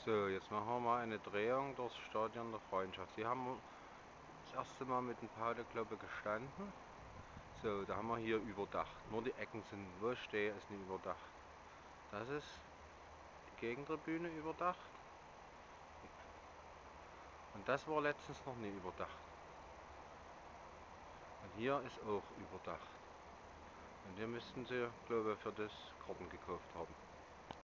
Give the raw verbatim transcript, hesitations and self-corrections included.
So, jetzt machen wir mal eine Drehung durchs Stadion der Freundschaft. Hier haben wir das erste Mal mit dem Paulekloppe gestanden. So, da haben wir hier überdacht. Nur die Ecken sind, wo ich stehe, ist nicht überdacht. Das ist die Gegentribüne überdacht. Und das war letztens noch nie überdacht. Und hier ist auch überdacht. Und hier müssten sie, glaube ich, für das Karten gekauft haben.